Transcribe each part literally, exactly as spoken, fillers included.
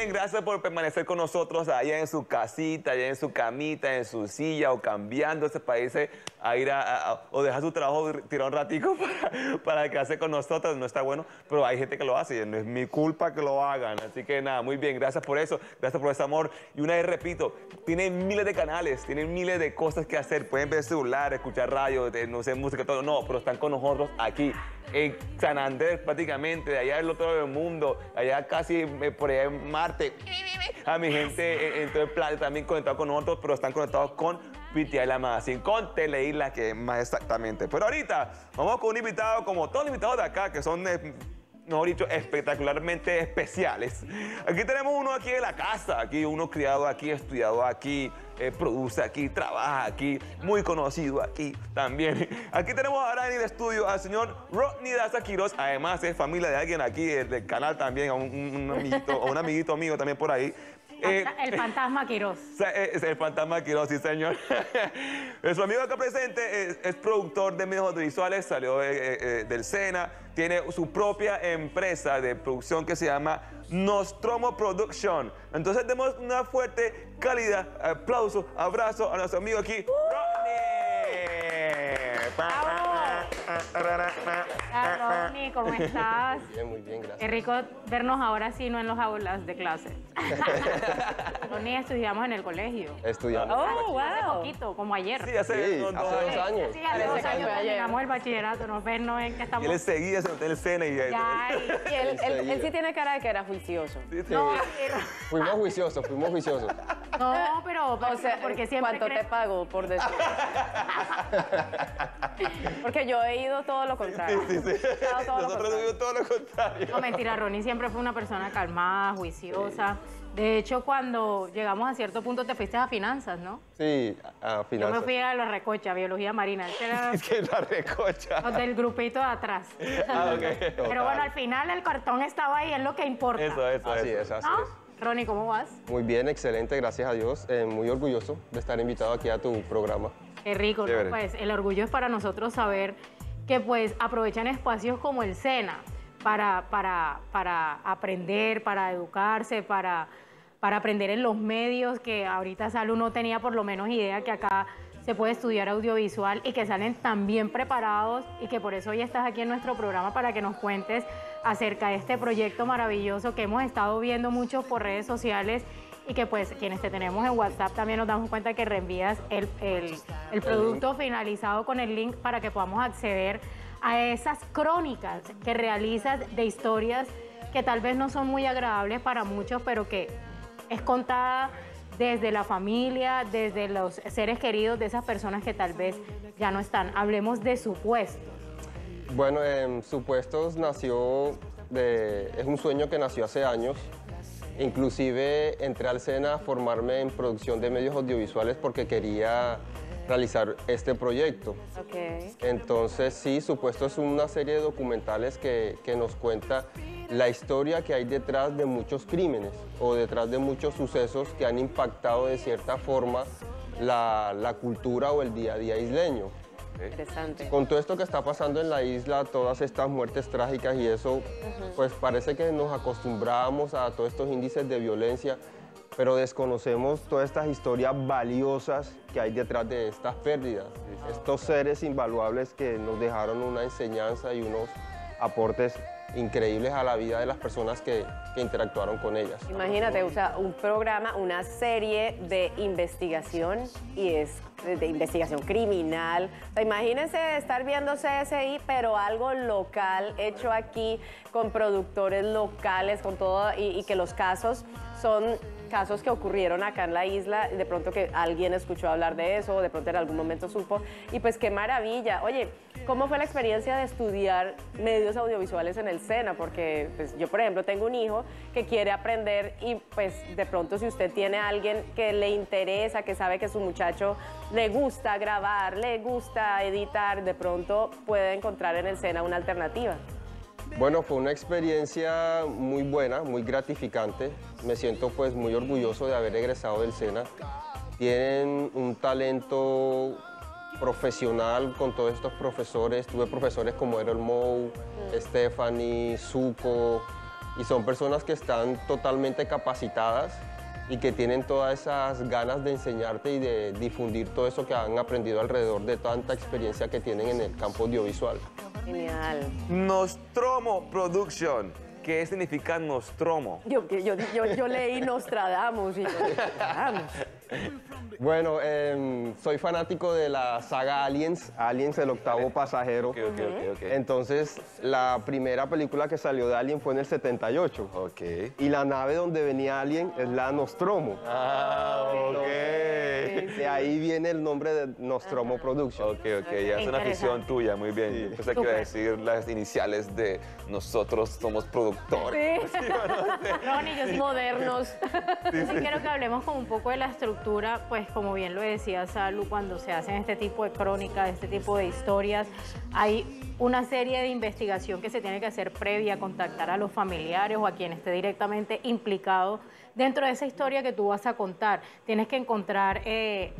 bien, gracias por permanecer con nosotros allá en su casita, allá en su camita, en su silla o cambiando ese país a ir a, a, a o dejar su trabajo, tirar un ratico para, para quedarse con nosotros. No está bueno, pero hay gente que lo hace y no es mi culpa que lo hagan. Así que nada, muy bien, gracias por eso, gracias por ese amor. Y una vez repito, tienen miles de canales, tienen miles de cosas que hacer. Pueden ver celular, escuchar radio, no sé, música, todo. No, pero están con nosotros aquí en San Andrés prácticamente, de allá del otro lado del mundo, allá casi eh, por allá en Marte. A mi gente en, en todo el planeta también conectados con nosotros, pero están conectados con P T I La Magazine, con Teleisla, que más exactamente. Pero ahorita vamos con un invitado, como todos los invitados de acá, que son, eh, mejor dicho, espectacularmente especiales. Aquí tenemos uno aquí de la casa, aquí uno criado aquí, estudiado aquí, eh, produce aquí, trabaja aquí, muy conocido aquí también. Aquí tenemos ahora en el estudio al señor Rodney Daza Quiroz, además es familia de alguien aquí del, del canal también, un, un, amiguito, o un amiguito mío también por ahí. Eh, el fantasma Quiroz. Es el fantasma Quiroz, sí, señor. Nuestro amigo acá presente es, es productor de medios audiovisuales, salió eh, eh, del SENA, tiene su propia empresa de producción que se llama Nostromo Production. Entonces, demos una fuerte, cálida aplauso, abrazo a nuestro amigo aquí, Rodney. Hola, Rodney, ¿cómo estás? Bien, muy bien, gracias. Qué rico vernos ahora sí, no en los aulas de clase. Rodney, estudiamos en el colegio. Estudiando. Oh, wow. Hace poquito, como ayer. Sí, hace, Sí, dos, hace dos años. Sí, hace dos años terminamos el bachillerato, nos ven, no ven que estamos... Y él seguía en el SENA y... Ya, Y él, él, él sí tiene cara de que era juicioso. Sí, sí. no, pero... Fuimos juiciosos, fuimos juiciosos. No, pero, O sea, porque siempre ¿cuánto creen- te pago por decir? Porque yo he ido todo lo contrario. Sí, sí, sí. He dado todo lo Nosotros contrario. tuvimos todo lo contrario. No, mentira, Ronnie siempre fue una persona calmada, juiciosa. De hecho, cuando llegamos a cierto punto te fuiste a finanzas, ¿no? Sí, a Yo finanzas. me fui a la recocha, biología marina. Ese era Es que la recocha. los del grupito de atrás. Ah, ok. Pero bueno, al final el cartón estaba ahí, es lo que importa. Eso, eso, Así eso. es, así ¿No? es. Ronnie, ¿cómo vas? Muy bien, excelente, gracias a Dios. Eh, muy orgulloso de estar invitado aquí a tu programa. Qué rico, ¿no? Chévere. Pues el orgullo es para nosotros saber que pues aprovechan espacios como el SENA para, para, para aprender, para educarse, para, para aprender en los medios, que ahorita Salud no tenía por lo menos idea que acá se puede estudiar audiovisual y que salen tan bien preparados y que por eso hoy estás aquí en nuestro programa para que nos cuentes acerca de este proyecto maravilloso que hemos estado viendo mucho por redes sociales y que pues quienes te tenemos en WhatsApp también nos damos cuenta que reenvías el, el, el producto finalizado con el link para que podamos acceder a esas crónicas que realizas de historias que tal vez no son muy agradables para muchos, pero que es contada desde la familia, desde los seres queridos de esas personas que tal vez ya no están. Hablemos de Supuestos. Bueno, en Supuestos nació, de, es un sueño que nació hace años. Inclusive entré al SENA a formarme en producción de medios audiovisuales porque quería realizar este proyecto. Ok. Entonces, sí, Supuesto es una serie de documentales que, que nos cuenta la historia que hay detrás de muchos crímenes o detrás de muchos sucesos que han impactado de cierta forma la, la cultura o el día a día isleño. Interesante. Con todo esto que está pasando en la isla, todas estas muertes trágicas y eso, pues parece que nos acostumbramos a todos estos índices de violencia, pero desconocemos todas estas historias valiosas que hay detrás de estas pérdidas. Estos seres invaluables que nos dejaron una enseñanza y unos aportes increíbles a la vida de las personas que, que interactuaron con ellas. Imagínate, o sea, un programa, una serie de investigación y es de, de investigación criminal. O sea, imagínense estar viendo C S I, pero algo local, hecho aquí, con productores locales, con todo, y, y que los casos son casos que ocurrieron acá en la isla, de pronto que alguien escuchó hablar de eso, o de pronto en algún momento supo, y pues qué maravilla. Oye, ¿cómo fue la experiencia de estudiar medios audiovisuales en el SENA? Porque pues, yo, por ejemplo, tengo un hijo que quiere aprender y pues de pronto si usted tiene a alguien que le interesa, que sabe que su muchacho le gusta grabar, le gusta editar, de pronto puede encontrar en el SENA una alternativa. Bueno, fue una experiencia muy buena, muy gratificante. Me siento pues muy orgulloso de haber egresado del SENA. Tienen un talento profesional con todos estos profesores. Tuve profesores como Errol Moe, Stephanie, Zuko, y son personas que están totalmente capacitadas y que tienen todas esas ganas de enseñarte y de difundir todo eso que han aprendido alrededor de tanta experiencia que tienen en el campo audiovisual. Genial. Nostromo Production. ¿Qué significa Nostromo? Yo, yo, yo, yo leí Nostradamus y yo, Nostradamus. Bueno, eh, soy fanático de la saga Aliens, Aliens el octavo pasajero. Ok, ok, ok, ok. Entonces, la primera película que salió de Alien fue en el setenta y ocho. Ok. Y la nave donde venía Alien es la Nostromo. Ah, ok. De ahí viene el nombre de Nostromo Production. Ok, ok, ya es una afición tuya, muy bien. Sí. Yo pensé que iba a decir las iniciales de nosotros somos productores. Sí. Ronnie, yo sí Modernos. Yo sí quiero que hablemos como un poco de la estructura, pues como bien lo decía Salu, cuando se hacen este tipo de crónicas, este tipo de historias, hay una serie de investigación que se tiene que hacer previa, contactar a los familiares o a quien esté directamente implicado dentro de esa historia que tú vas a contar. Tienes que encontrar eh,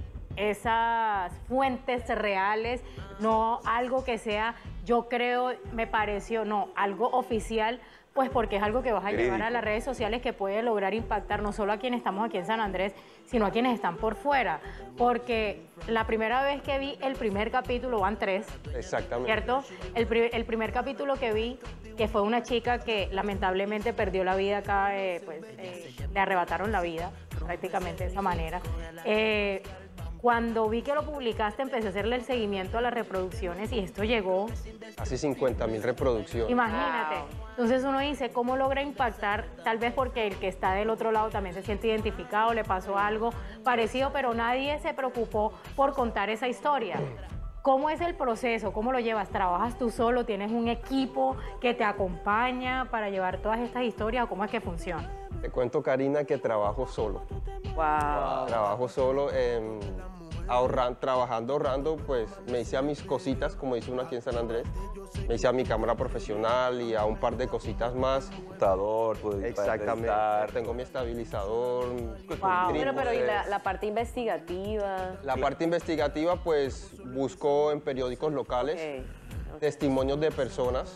esas fuentes reales, no algo que sea, yo creo, me pareció, no, algo oficial, pues porque es algo que vas a Verídico. llevar a las redes sociales que puede lograr impactar no solo a quienes estamos aquí en San Andrés, sino a quienes están por fuera. Porque la primera vez que vi el primer capítulo, van tres, Exactamente. ¿cierto? El, pri- el primer capítulo que vi, que fue una chica que lamentablemente perdió la vida acá, eh, pues eh, le arrebataron la vida, prácticamente de esa manera. Eh, Cuando vi que lo publicaste, empecé a hacerle el seguimiento a las reproducciones y esto llegó, Casi cincuenta mil reproducciones. imagínate. Entonces uno dice, ¿cómo logra impactar? Tal vez porque el que está del otro lado también se siente identificado, le pasó algo parecido, pero nadie se preocupó por contar esa historia. ¿Cómo es el proceso? ¿Cómo lo llevas? ¿Trabajas tú solo? ¿Tienes un equipo que te acompaña para llevar todas estas historias? ¿O cómo es que funciona? Te cuento, Karina, que trabajo solo. Wow. Trabajo solo, eh, ahorran, trabajando, ahorrando, pues me hice a mis cositas, como dice uno aquí en San Andrés. Me hice a mi cámara profesional y a un par de cositas más. Computador, pues, Exactamente. para editar. Tengo mi estabilizador. Wow. Pero, pero, ¿y la, trípodes. la parte investigativa? La parte investigativa, pues busco en periódicos locales Ok. testimonios de personas,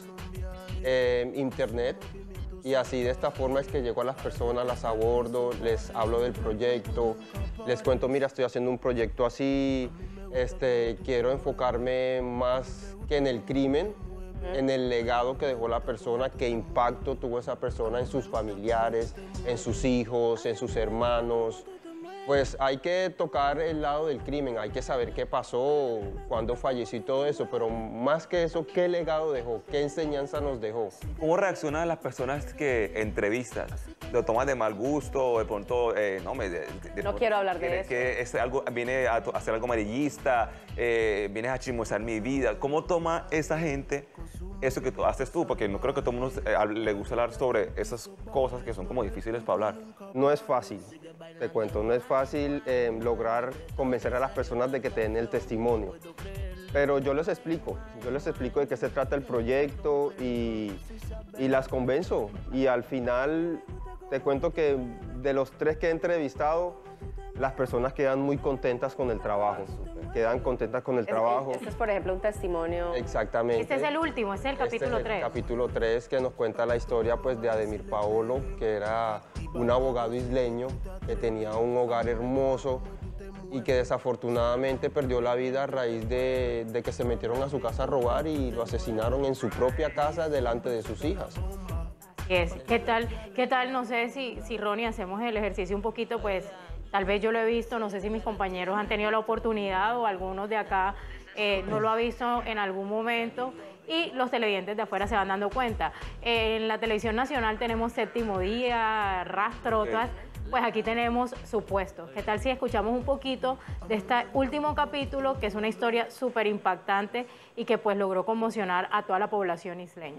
eh, internet, y así de esta forma es que llego a las personas, las abordo, les hablo del proyecto, les cuento, mira, estoy haciendo un proyecto así, este, quiero enfocarme más que en el crimen, en el legado que dejó la persona, qué impacto tuvo esa persona en sus familiares, en sus hijos, en sus hermanos. Pues hay que tocar el lado del crimen, hay que saber qué pasó, cuándo falleció y todo eso, pero más que eso, qué legado dejó, qué enseñanza nos dejó. ¿Cómo reaccionan las personas que entrevistas? ¿Lo toman de mal gusto o de pronto, eh, no, me, de, de- No quiero hablar de que- eso. Que es algo, viene a, to- a hacer algo amarillista, eh, vienes a chismosear mi vida? ¿Cómo toma esa gente eso que tú haces tú? Porque no creo que a todo el mundo eh, hable- le gusta hablar sobre esas cosas que son como difíciles para hablar. No es fácil, te cuento, no es fácil eh, lograr convencer a las personas de que te den el testimonio. Pero yo les explico, yo les explico de qué se trata el proyecto y, y las convenzo. Y al final te cuento que de los tres que he entrevistado, las personas quedan muy contentas con el trabajo, quedan contentas con el trabajo. Este es, por ejemplo, un testimonio. Exactamente. Este es el último, este es el capítulo Este es el tres. capítulo tres, que nos cuenta la historia pues, de Ademir Paolo, que era un abogado isleño que tenía un hogar hermoso y que desafortunadamente perdió la vida a raíz de, de que se metieron a su casa a robar y lo asesinaron en su propia casa delante de sus hijas. Así es. ¿Qué tal? ¿Qué tal? No sé si, si Ronnie, hacemos el ejercicio un poquito, pues tal vez yo lo he visto, no sé si mis compañeros han tenido la oportunidad o algunos de acá eh, no lo ha visto en algún momento y los televidentes de afuera se van dando cuenta. Eh, en la televisión nacional tenemos Séptimo Día, Rastro, todas, pues aquí tenemos Supuestos. ¿Qué tal si escuchamos un poquito de este último capítulo, que es una historia súper impactante y que pues logró conmocionar a toda la población isleña?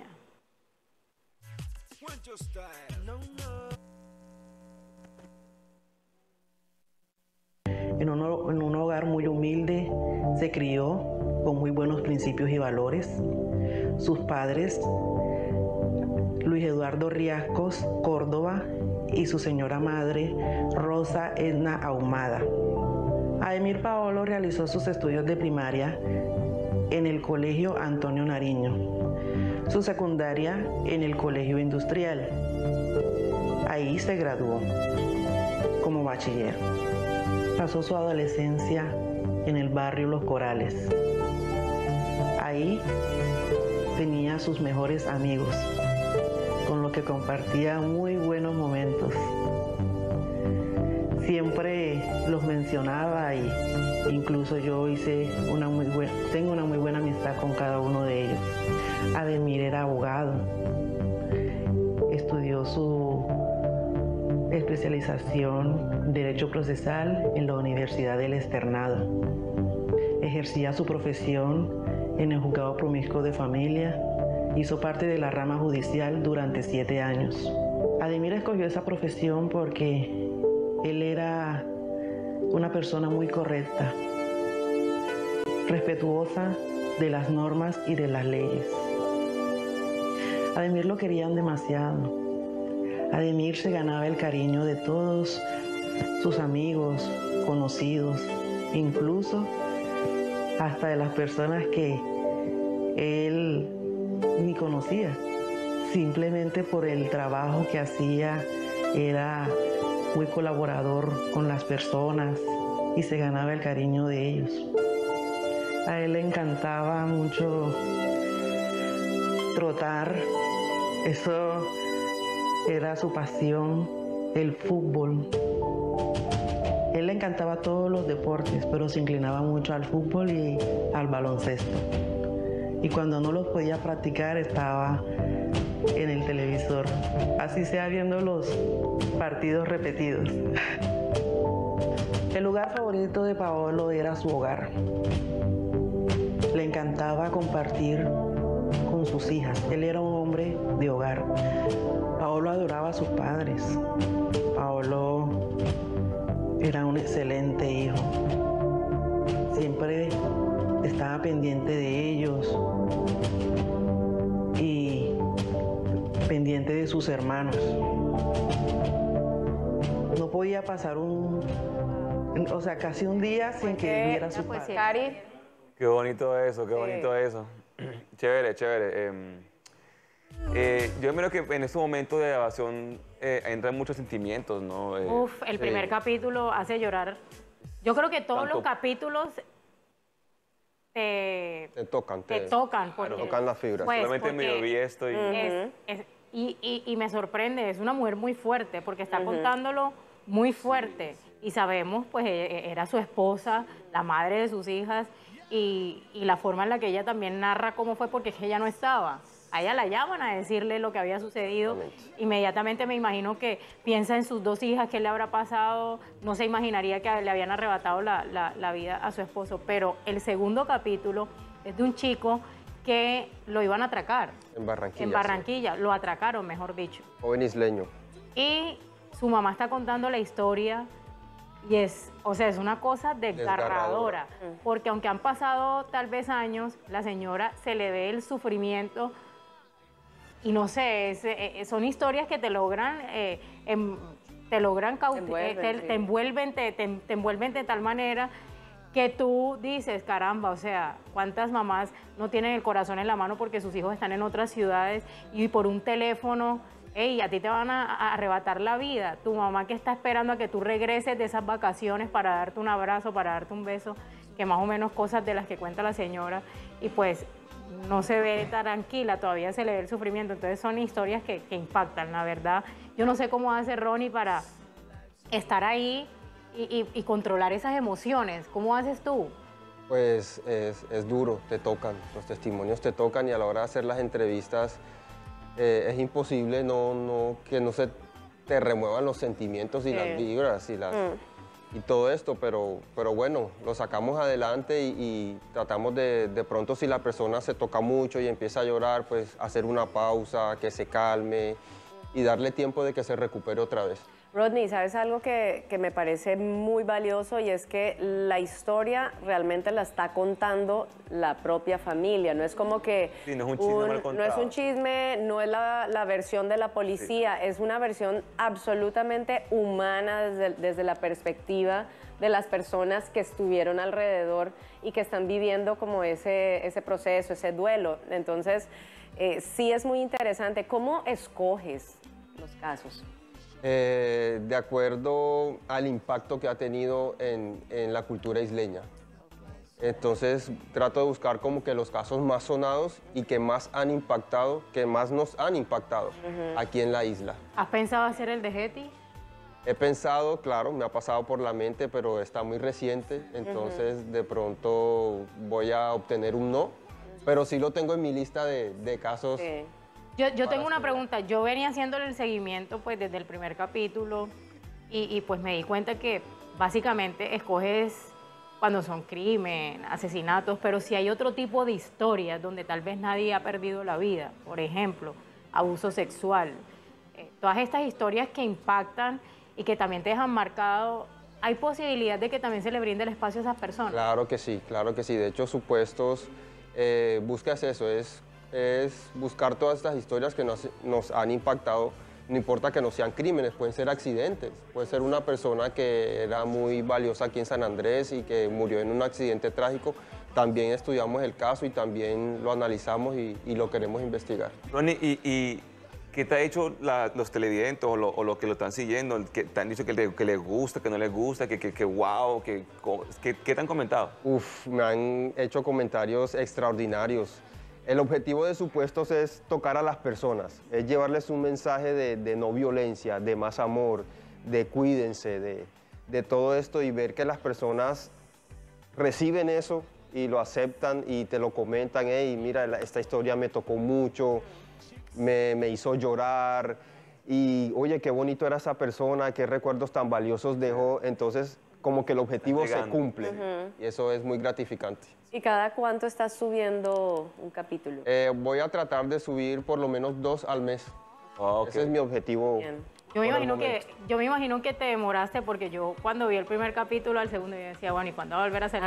En un, en un hogar muy humilde, se crió con muy buenos principios y valores. Sus padres, Luis Eduardo Riascos Córdoba, y su señora madre, Rosa Edna Ahumada. Ademir Paolo realizó sus estudios de primaria en el Colegio Antonio Nariño, su secundaria en el Colegio Industrial. Ahí se graduó como bachiller. Pasó su adolescencia en el barrio Los Corales. Ahí tenía sus mejores amigos, con los que compartía muy buenos momentos. Siempre los mencionaba y incluso yo hice una muy buena, tengo una muy buena amistad con cada uno de ellos. Ademir era abogado, estudió su especialización en Derecho Procesal en la Universidad del Externado. Ejercía su profesión en el Juzgado Promiscuo de Familia. Hizo parte de la rama judicial durante siete años. Ademir escogió esa profesión porque él era una persona muy correcta, respetuosa de las normas y de las leyes. Ademir lo querían demasiado. Ademir se ganaba el cariño de todos sus amigos, conocidos, incluso hasta de las personas que él ni conocía. Simplemente por el trabajo que hacía, era muy colaborador con las personas y se ganaba el cariño de ellos. A él le encantaba mucho trotar, eso era su pasión, el fútbol. Él le encantaba todos los deportes, pero se inclinaba mucho al fútbol y al baloncesto. Y cuando no los podía practicar, estaba en el televisor, así sea viendo los partidos repetidos. El lugar favorito de Paolo era su hogar. Le encantaba compartir con sus hijas. Él era un hombre de hogar. Paolo adoraba a sus padres. Paolo era un excelente hijo. Siempre estaba pendiente de ellos y pendiente de sus hermanos. No podía pasar un, o sea, casi un día sin que viera a su padre. Cari. Qué bonito eso, qué Sí. bonito eso. Chévere, chévere. Eh, eh, yo creo que en ese momento de grabación eh, entran muchos sentimientos, ¿no? Eh, Uf, el primer eh, capítulo hace llorar. Yo creo que todos Tanto- los capítulos te, Te tocan, te te, tocan. te porque- tocan las fibras. Pues, Solamente porque medio vi esto y... es- es- y, y- y me sorprende, es una mujer muy fuerte, porque está contándolo muy fuerte. Y sabemos, pues, e- e- era su esposa, la madre de sus hijas, y, y la forma en la que ella también narra cómo fue, porque es que ella no estaba. A ella la llaman a decirle lo que había sucedido. Exactamente. Inmediatamente me imagino que piensa en sus dos hijas, qué le habrá pasado. No se imaginaría que le habían arrebatado la, la- la vida a su esposo. Pero el segundo capítulo es de un chico que lo iban a atracar. En Barranquilla. En sí. Barranquilla, lo atracaron, mejor dicho. Joven isleño. Y su mamá está contando la historia y es, o sea, es una cosa desgarradora. Desgarradora. Porque aunque han pasado tal vez años, la señora se le ve el sufrimiento y no sé, es, eh, son historias que te logran, eh, em, te logran caut- Te envuelven, eh, te, sí. te envuelven, te, te- te envuelven de tal manera que tú dices, caramba, o sea, ¿cuántas mamás no tienen el corazón en la mano porque sus hijos están en otras ciudades y por un teléfono, hey, a ti te van a, a arrebatar la vida? Tu mamá que está esperando a que tú regreses de esas vacaciones para darte un abrazo, para darte un beso, que más o menos cosas de las que cuenta la señora, y pues no se ve tranquila, todavía se le ve el sufrimiento. Entonces son historias que, que impactan, la verdad. Yo no sé cómo hace Ronnie para estar ahí y, y- y controlar esas emociones. ¿Cómo haces tú? Pues es, es duro, te tocan, los testimonios te tocan y a la hora de hacer las entrevistas eh, es imposible no, no, que no se te remuevan los sentimientos y Sí. las vibras y, las, y todo esto, pero, pero bueno, lo sacamos adelante y, y tratamos de, de pronto si la persona se toca mucho y empieza a llorar, pues hacer una pausa, que se calme y darle tiempo de que se recupere otra vez. Rodney, ¿sabes algo que, que me parece muy valioso? Y es que la historia realmente la está contando la propia familia. No es como que... Sí, no es un chisme mal no es contado. un chisme, no es la, la versión de la policía, es una versión absolutamente humana desde, desde la perspectiva de las personas que estuvieron alrededor y que están viviendo como ese, ese proceso, ese duelo. Entonces, eh, sí es muy interesante. ¿Cómo escoges los casos? Eh, de acuerdo al impacto que ha tenido en, en la cultura isleña. Entonces trato de buscar como que los casos más sonados y que más han impactado, que más nos han impactado uh-huh. aquí en la isla. ¿Has pensado hacer el de Getty? He pensado, claro, me ha pasado por la mente, pero está muy reciente, entonces uh-huh. de pronto voy a obtener un no, pero sí lo tengo en mi lista de, de casos. Sí. Yo, yo tengo una pregunta, yo venía haciéndole el seguimiento pues desde el primer capítulo y, y pues me di cuenta que básicamente escoges cuando son crimen, asesinatos, pero si hay otro tipo de historias donde tal vez nadie ha perdido la vida, por ejemplo, abuso sexual, eh, todas estas historias que impactan y que también te dejan marcado, ¿hay posibilidad de que también se le brinde el espacio a esas personas? Claro que sí, claro que sí. De hecho, Supuestos, eh, buscas eso, es, es buscar todas estas historias que nos, nos han impactado. No importa que no sean crímenes, pueden ser accidentes. Puede ser una persona que era muy valiosa aquí en San Andrés y que murió en un accidente trágico. También estudiamos el caso y también lo analizamos y, y lo queremos investigar. Ronnie, ¿y, y qué te ha dicho la, los televidentes o lo, o lo que lo están siguiendo? ¿Que te han dicho que, le, que les gusta, que no les gusta, que, que, que wow, que, que, ¿qué te han comentado? Uf, me han hecho comentarios extraordinarios. El objetivo de Supuestos es tocar a las personas, es llevarles un mensaje de, de no violencia, de más amor, de cuídense, de, de todo esto y ver que las personas reciben eso y lo aceptan y te lo comentan. Hey, mira, esta historia me tocó mucho, me, me hizo llorar y oye, qué bonito era esa persona, qué recuerdos tan valiosos dejó. Entonces, como que el objetivo se cumple uh-huh. y eso es muy gratificante. ¿Y cada cuánto estás subiendo un capítulo? Eh, voy a tratar de subir por lo menos dos al mes. Oh, okay. Ese es mi objetivo. Bien. Yo me, imagino que, yo me imagino que te demoraste porque yo cuando vi el primer capítulo, al segundo, yo decía, bueno, ¿y cuándo va a volver a hacer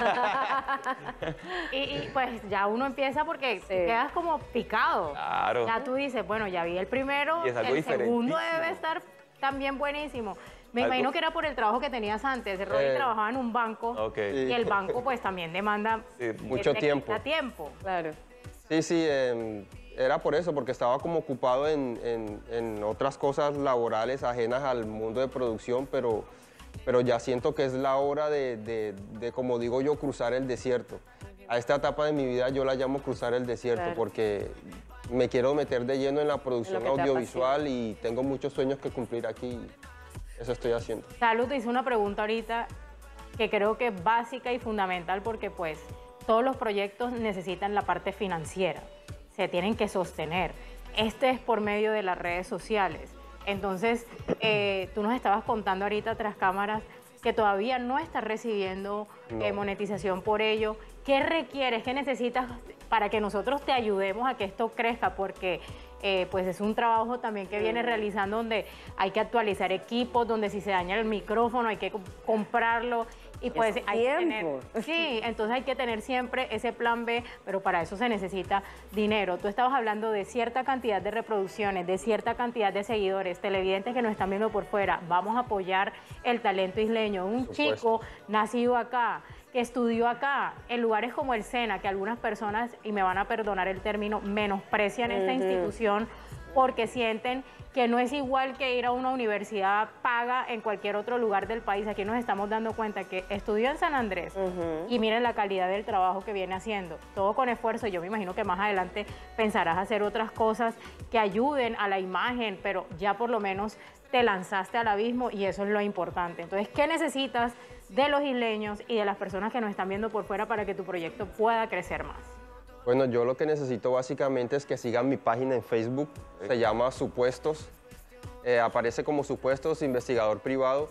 y, y pues ya uno empieza porque sí. te quedas como picado. Claro. Ya tú dices, bueno, ya vi el primero, el segundo debe estar también buenísimo. Me ¿Algo? imagino que era por el trabajo que tenías antes. Ronnie eh, trabajaba en un banco okay. y el banco pues también demanda sí, mucho tiempo. tiempo. Claro. Sí, sí, eh, era por eso, porque estaba como ocupado en, en, en otras cosas laborales ajenas al mundo de producción, pero, pero ya siento que es la hora de, de, de, como digo yo, cruzar el desierto. A esta etapa de mi vida yo la llamo cruzar el desierto claro. porque me quiero meter de lleno en la producción audiovisual y tengo muchos sueños que cumplir aquí. Eso estoy haciendo. Salud, te hice una pregunta ahorita que creo que es básica y fundamental porque pues todos los proyectos necesitan la parte financiera, se tienen que sostener. Este es por medio de las redes sociales. Entonces, eh, tú nos estabas contando ahorita tras cámaras que todavía no estás recibiendo no. eh, monetización por ello. ¿Qué requieres, qué necesitas para que nosotros te ayudemos a que esto crezca? Porque eh, pues es un trabajo también que viene realizando donde hay que actualizar equipos, donde si se daña el micrófono hay que comprarlo. Y pues es hay tiempo. que tener, sí, entonces hay que tener siempre ese plan B, pero para eso se necesita dinero. Tú estabas hablando de cierta cantidad de reproducciones, de cierta cantidad de seguidores, televidentes que nos están viendo por fuera. Vamos a apoyar el talento isleño. Un chico nacido acá, que estudió acá, en lugares como el SENA, que algunas personas, y me van a perdonar el término, menosprecian uh-huh. esta institución porque sienten que no es igual que ir a una universidad paga en cualquier otro lugar del país. Aquí nos estamos dando cuenta que estudió en San Andrés uh-huh. y miren la calidad del trabajo que viene haciendo, todo con esfuerzo. Yo me imagino que más adelante pensarás hacer otras cosas que ayuden a la imagen, pero ya por lo menos te lanzaste al abismo y eso es lo importante. Entonces, ¿qué necesitas de los isleños y de las personas que nos están viendo por fuera para que tu proyecto pueda crecer más? Bueno, yo lo que necesito básicamente es que sigan mi página en Facebook, se llama Supuestos, eh, aparece como Supuestos Investigador Privado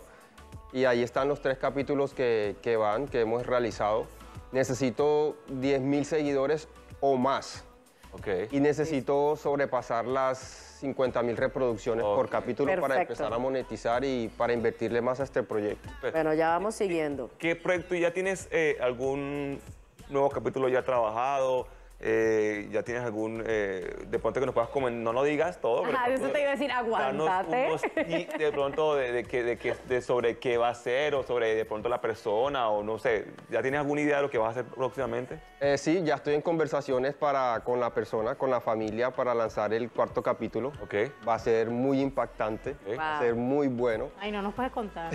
y ahí están los tres capítulos que, que van, que hemos realizado. Necesito diez mil seguidores o más okay. y necesito sobrepasar las cincuenta mil reproducciones okay. por capítulo Perfecto. Para empezar a monetizar y para invertirle más a este proyecto. Bueno, ya vamos siguiendo. ¿Qué, qué proyecto? ¿Ya tienes eh, algún nuevo capítulo ya trabajado? Eh, ¿Ya tienes algún eh, de pronto que nos puedas comentar? No lo digas todo. Pero Ajá, eso te iba a decir, darnos aguántate. unos tips de pronto de, de, que, de, que, de sobre qué va a ser o sobre de pronto la persona o no sé. ¿Ya tienes alguna idea de lo que vas a hacer próximamente? Eh, sí, ya estoy en conversaciones para, con la persona, con la familia, para lanzar el cuarto capítulo. Ok. Va a ser muy impactante, Ok. va a ser muy bueno. Ay, no nos puedes contar.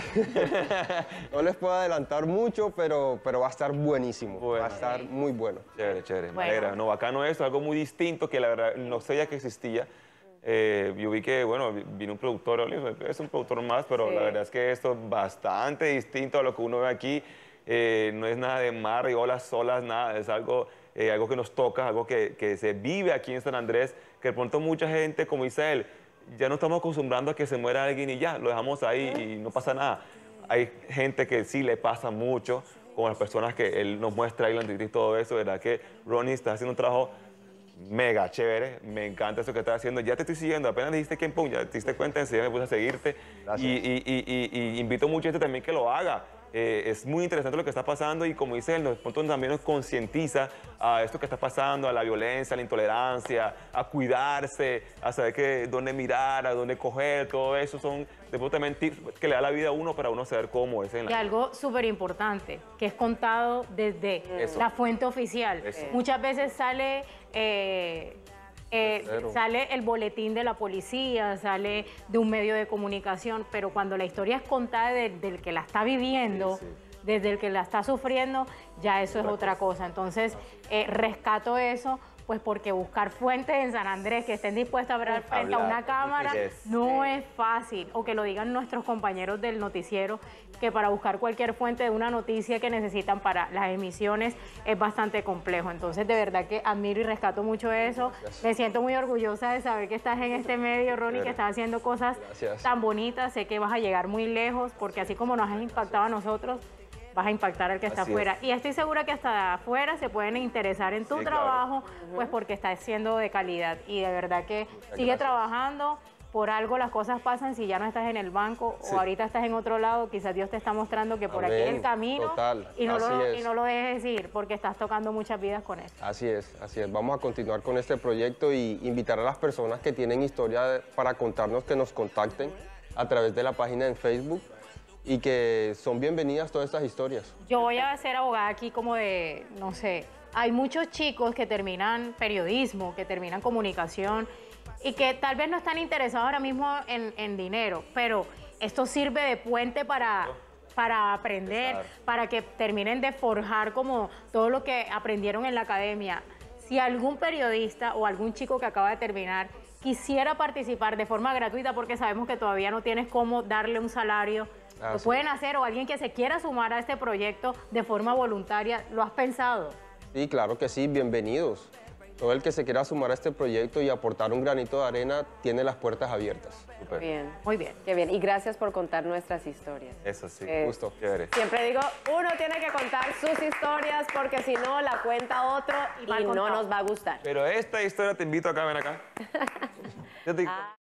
No les puedo adelantar mucho, pero, pero va a estar buenísimo. Bueno. Va a estar muy bueno. Chévere, chévere. Bueno. Me alegra. No, bacano esto, algo muy distinto que la verdad no sabía que existía. Eh, yo vi que, bueno, vino un productor, es un productor más, pero Sí. la verdad es que esto es bastante distinto a lo que uno ve aquí. Eh, no es nada de mar y olas solas, nada, es algo, eh, algo que nos toca, algo que, que se vive aquí en San Andrés, que de pronto mucha gente, como dice él, ya no estamos acostumbrando a que se muera alguien y ya, lo dejamos ahí y no pasa nada. Hay gente que sí le pasa mucho, como las personas que él nos muestra ahí la entrevista y todo eso, ¿verdad? Que Ronnie está haciendo un trabajo mega chévere, me encanta eso que estás haciendo. Ya te estoy siguiendo, apenas dijiste que en pum, ya te diste cuenta, enseguida me puse a seguirte. Gracias. Y, y, y, y, y invito mucho a gente también que lo haga. Eh, es muy interesante lo que está pasando y como dice él, de pronto también nos concientiza a esto que está pasando, a la violencia, a la intolerancia, a cuidarse, a saber que, dónde mirar, a dónde coger, todo eso son de pronto también tips que le da la vida a uno para uno saber cómo es en Y la... algo súper importante, que es contado desde Eso. la fuente oficial. Eso. Muchas veces sale, eh, eh, Tercero. sale el boletín de la policía, sale de un medio de comunicación, pero cuando la historia es contada de- del que la está viviendo, Sí, desde el que la está sufriendo, ya eso es otra cosa. Entonces, eh, rescato eso, pues porque buscar fuentes en San Andrés que estén dispuestos a hablar frente a Hablar, una cámara yes. no es fácil. O que lo digan nuestros compañeros del noticiero, que para buscar cualquier fuente de una noticia que necesitan para las emisiones es bastante complejo. Entonces, de verdad que admiro y rescato mucho eso. Me siento muy orgullosa de saber que estás en este medio, Ronnie, que estás haciendo cosas Gracias. tan bonitas. Sé que vas a llegar muy lejos, porque así como nos has impactado a nosotros, vas a impactar al que está Así afuera. es. Y estoy segura que hasta de afuera se pueden interesar en tu Sí, claro. trabajo, pues porque estás siendo de calidad. Y de verdad que sigue gracias. trabajando. Por algo las cosas pasan si ya no estás en el banco Sí. o ahorita estás en otro lado. Quizás Dios te está mostrando que por aquí es el Amén. camino. Total. Y no, Así lo, es. y no lo dejes ir porque estás tocando muchas vidas con esto. Así es, así es. Vamos a continuar con este proyecto y invitar a las personas que tienen historia de- para contarnos que nos contacten a través de la página en Facebook y que son bienvenidas todas estas historias. Yo voy a ser abogada aquí como de, no sé, hay muchos chicos que terminan periodismo, que terminan comunicación y que tal vez no están interesados ahora mismo en, en dinero, pero esto sirve de puente para, para aprender, Empezar. para que terminen de forjar como todo lo que aprendieron en la academia. Si algún periodista o algún chico que acaba de terminar quisiera participar de forma gratuita, porque sabemos que todavía no tienes cómo darle un salario, Ah, lo sí. pueden hacer, o alguien que se quiera sumar a este proyecto de forma voluntaria, ¿lo has pensado? Sí, claro que sí, bienvenidos. Todo el que se quiera sumar a este proyecto y aportar un granito de arena tiene las puertas abiertas. Súper. Bien, Muy bien. qué bien. Y gracias por contar nuestras historias. Eso sí, Eh, Justo. chévere. Siempre digo, uno tiene que contar sus historias porque si no la cuenta otro Y y, mal no contado. nos va a gustar. Pero esta historia te invito acá, ven acá. Yo te- Ah.